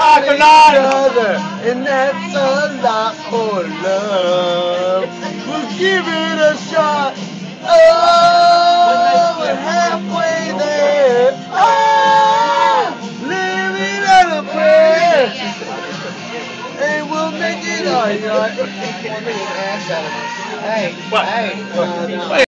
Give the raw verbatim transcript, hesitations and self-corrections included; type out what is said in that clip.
about each other, and that's a lot for love. We'll give it a shot. Oh, we're halfway there. Oh, living on a prayer, and we'll make it all right. Hey, What? hey. Uh, no.